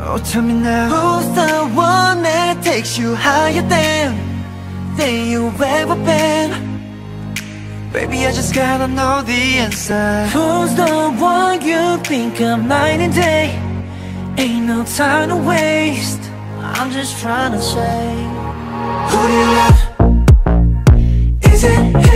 Oh, tell me now, who's the one that takes you higher than you've ever been? Baby, I just gotta know the answer. Who's the one you think of night and day? Ain't no time to waste. I'm just trying to say, who do you love? Is it